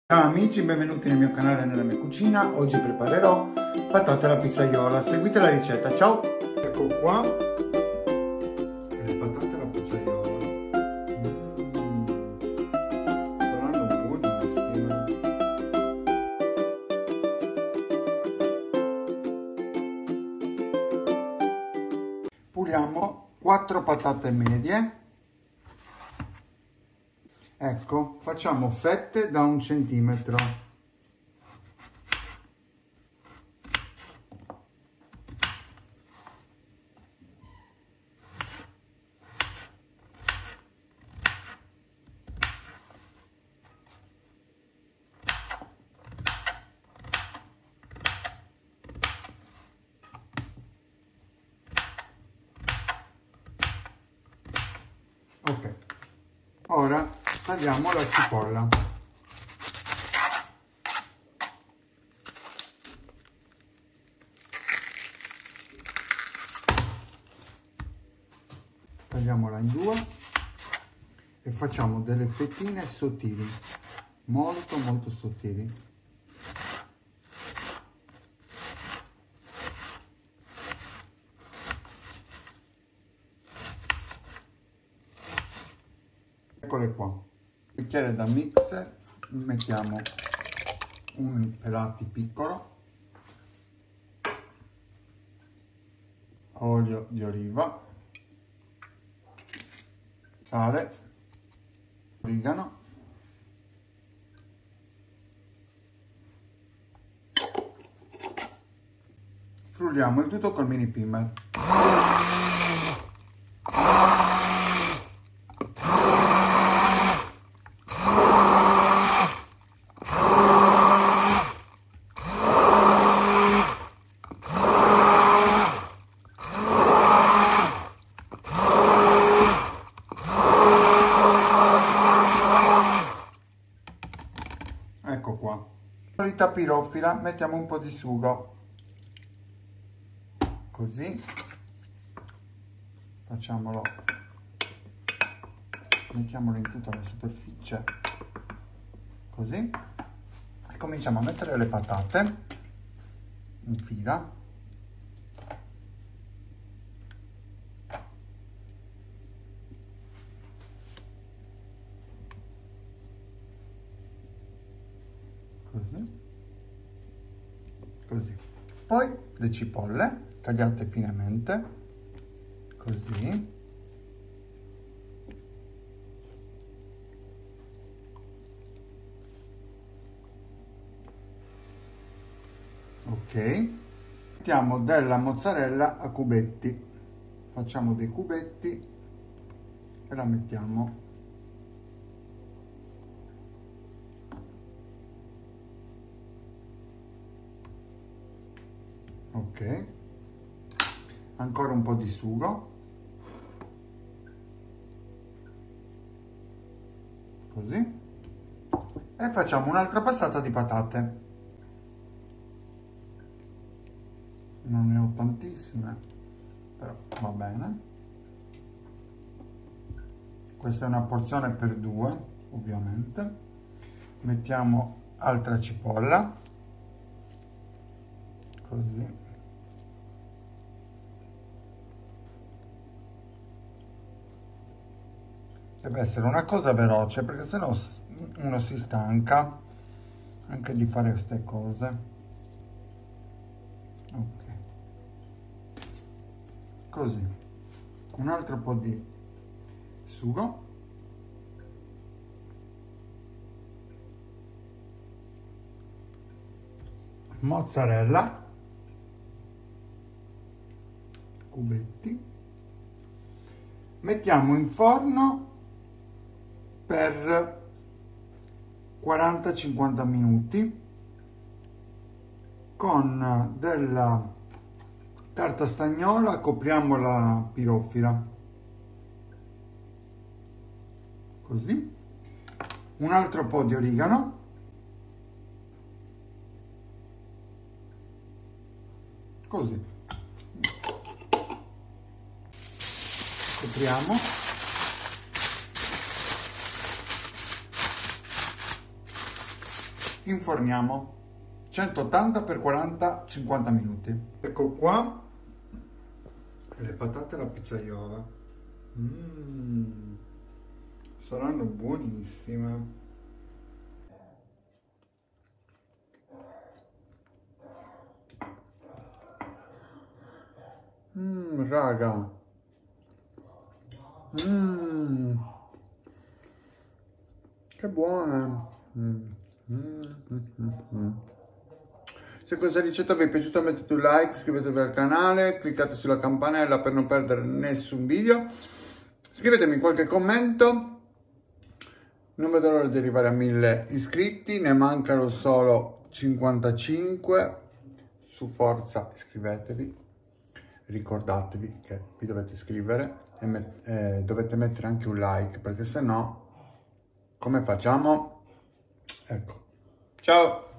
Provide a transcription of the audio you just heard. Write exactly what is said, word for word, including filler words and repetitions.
Ciao amici, benvenuti nel mio canale e nella mia cucina. Oggi preparerò patate alla pizzaiola. Seguite la ricetta, ciao! Ecco qua le patate alla pizzaiola. Mm, saranno buonissime. Puliamo quattro patate medie. Ecco, facciamo fette da un centimetro. Ok, ora tagliamo la cipolla. Tagliamola in due e facciamo delle fettine sottili, molto molto sottili. Eccole qua. Bicchiere da mixer, mettiamo un pelati piccolo, olio di oliva, sale, origano, frulliamo il tutto col mini pimer. Ecco qua. Solita pirofila, mettiamo un po' di sugo, così, facciamolo, mettiamolo in tutta la superficie, così, e cominciamo a mettere le patate in fila. Così, così. Poi le cipolle tagliate finemente, così. Ok. Mettiamo della mozzarella a cubetti. Facciamo dei cubetti e la mettiamo. Ok, ancora un po' di sugo, così, e facciamo un'altra passata di patate. Non ne ho tantissime, però va bene. Questa è una porzione per due, ovviamente. Mettiamo altra cipolla, così. Deve essere una cosa veloce, perché sennò uno si stanca anche di fare queste cose. Ok, così, un altro po' di sugo, mozzarella, cubetti, mettiamo in forno per quaranta cinquanta minuti con della carta stagnola, copriamo la pirofila, così, un altro po' di origano, così, copriamo, inforniamo centottanta per quaranta cinquanta minuti. Ecco qua le patate alla pizzaiola. Mm, saranno buonissime. Mmm, raga. Mmm. Che buona. Mm. Mm, mm, mm, mm. Se questa ricetta vi è piaciuta mettete un like, iscrivetevi al canale, cliccate sulla campanella per non perdere nessun video, scrivetemi qualche commento, non vedo l'ora di arrivare a mille iscritti, ne mancano solo cinquantacinque, su forza iscrivetevi, ricordatevi che vi dovete iscrivere e met eh, dovete mettere anche un like, perché se no come facciamo? Ecco, ciao!